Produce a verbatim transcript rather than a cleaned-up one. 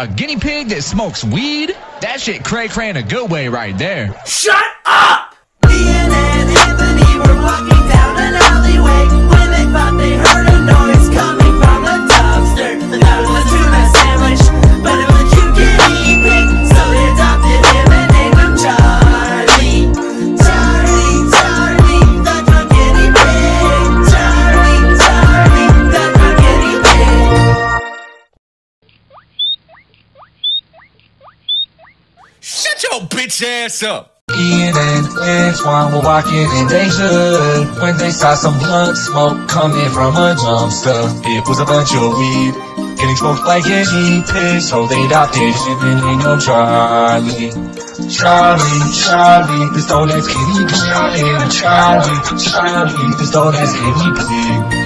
A guinea pig that smokes weed? That shit cray-cray in a good way right there. Shut up! Ian and Anthony were walking down an alleyway when they thought they heard a noise coming from the dumpster. They thought it was a tuna sandwich, but it was a cute guinea pig, so they adopted him and named him Charlie. Charlie, Charlie, the drunk guinea pig. Charlie, Charlie, the drunk guinea pig. Shut your bitch ass up! Ian and Antoine were walking and they should when they saw some blunt smoke coming from a dumpster. It was a bunch of weed getting smoked like guinea pigs, so they adopted him and named him Charlie. Charlie, Charlie, this don't ass guinea pig. Charlie, Charlie, this don't ass guinea pig.